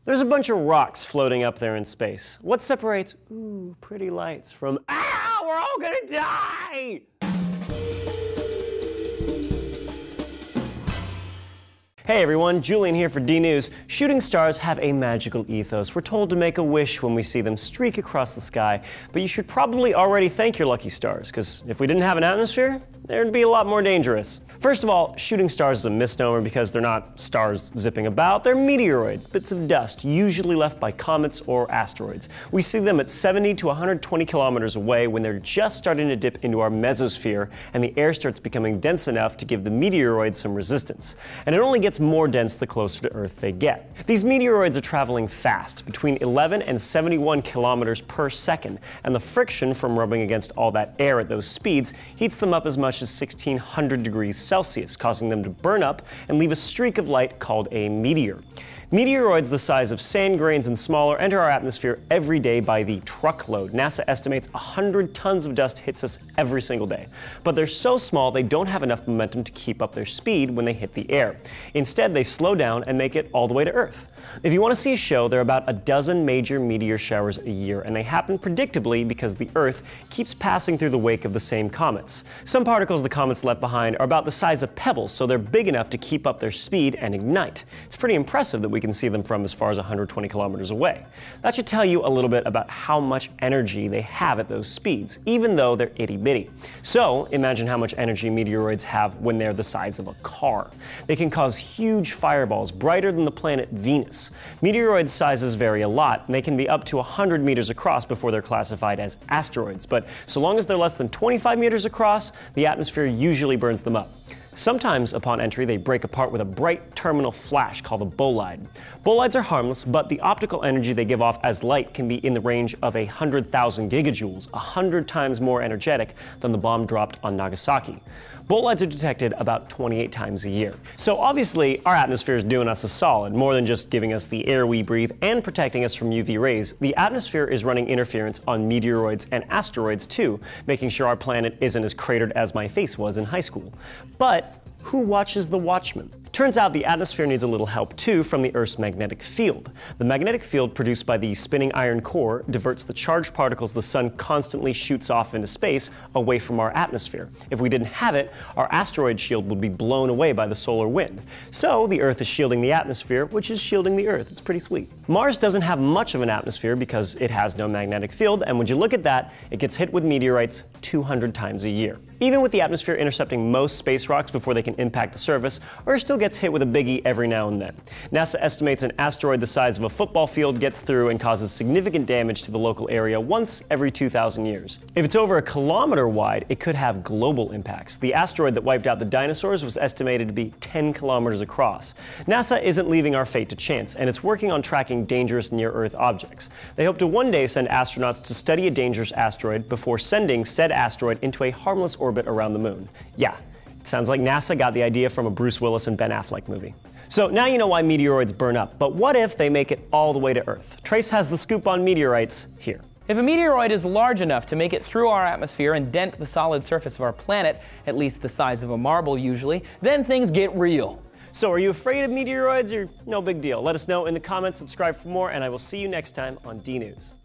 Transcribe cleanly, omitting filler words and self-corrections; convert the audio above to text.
There's a bunch of rocks floating up there in space. What separates, pretty lights from, we're all gonna die! Hey everyone, Julian here for D-News. Shooting stars have a magical ethos. We're told to make a wish when we see them streak across the sky, but you should probably already thank your lucky stars, because if we didn't have an atmosphere, they'd be a lot more dangerous. First of all, shooting stars is a misnomer because they're not stars zipping about, they're meteoroids, bits of dust usually left by comets or asteroids. We see them at 70 to 120 kilometers away when they're just starting to dip into our mesosphere and the air starts becoming dense enough to give the meteoroids some resistance. And it only gets more dense the closer to Earth they get. These meteoroids are traveling fast, between 11 and 71 kilometers per second, and the friction from rubbing against all that air at those speeds heats them up as much as 1600 degrees Celsius, causing them to burn up and leave a streak of light called a meteor. Meteoroids the size of sand grains and smaller enter our atmosphere every day by the truckload. NASA estimates 100 tons of dust hits us every single day. But they're so small they don't have enough momentum to keep up their speed when they hit the air. Instead, they slow down and make it all the way to Earth. If you want to see a show, there are about a dozen major meteor showers a year, and they happen predictably because the Earth keeps passing through the wake of the same comets. Some particles the comets left behind are about the size of pebbles, so they're big enough to keep up their speed and ignite. It's pretty impressive that we can see them from as far as 120 kilometers away. That should tell you a little bit about how much energy they have at those speeds, even though they're itty-bitty. So imagine how much energy meteoroids have when they're the size of a car. They can cause huge fireballs brighter than the planet Venus. Meteoroid sizes vary a lot, and they can be up to 100 meters across before they're classified as asteroids, but so long as they're less than 25 meters across, the atmosphere usually burns them up. Sometimes, upon entry, they break apart with a bright terminal flash called a bolide. Bolides are harmless, but the optical energy they give off as light can be in the range of 100,000 gigajoules, 100 times more energetic than the bomb dropped on Nagasaki. Bolides are detected about 28 times a year. So obviously, our atmosphere is doing us a solid. More than just giving us the air we breathe and protecting us from UV rays, the atmosphere is running interference on meteoroids and asteroids too, making sure our planet isn't as cratered as my face was in high school. But who watches the watchman? Turns out the atmosphere needs a little help too from the Earth's magnetic field. The magnetic field produced by the spinning iron core diverts the charged particles the sun constantly shoots off into space away from our atmosphere. If we didn't have it, our asteroid shield would be blown away by the solar wind. So the Earth is shielding the atmosphere, which is shielding the Earth. It's pretty sweet. Mars doesn't have much of an atmosphere because it has no magnetic field, and when you look at that, it gets hit with meteorites 200 times a year. Even with the atmosphere intercepting most space rocks before they can impact the surface, Earth still gets hit with a biggie every now and then. NASA estimates an asteroid the size of a football field gets through and causes significant damage to the local area once every 2,000 years. If it's over a kilometer wide, it could have global impacts. The asteroid that wiped out the dinosaurs was estimated to be 10 kilometers across. NASA isn't leaving our fate to chance, and it's working on tracking dangerous near-Earth objects. They hope to one day send astronauts to study a dangerous asteroid before sending said asteroid into a harmless orbit around the moon. Yeah, it sounds like NASA got the idea from a Bruce Willis and Ben Affleck movie. So now you know why meteoroids burn up, but what if they make it all the way to Earth? Trace has the scoop on meteorites here. If a meteoroid is large enough to make it through our atmosphere and dent the solid surface of our planet, at least the size of a marble usually, then things get real. So are you afraid of meteoroids or no big deal? Let us know in the comments, subscribe for more, and I will see you next time on D-News.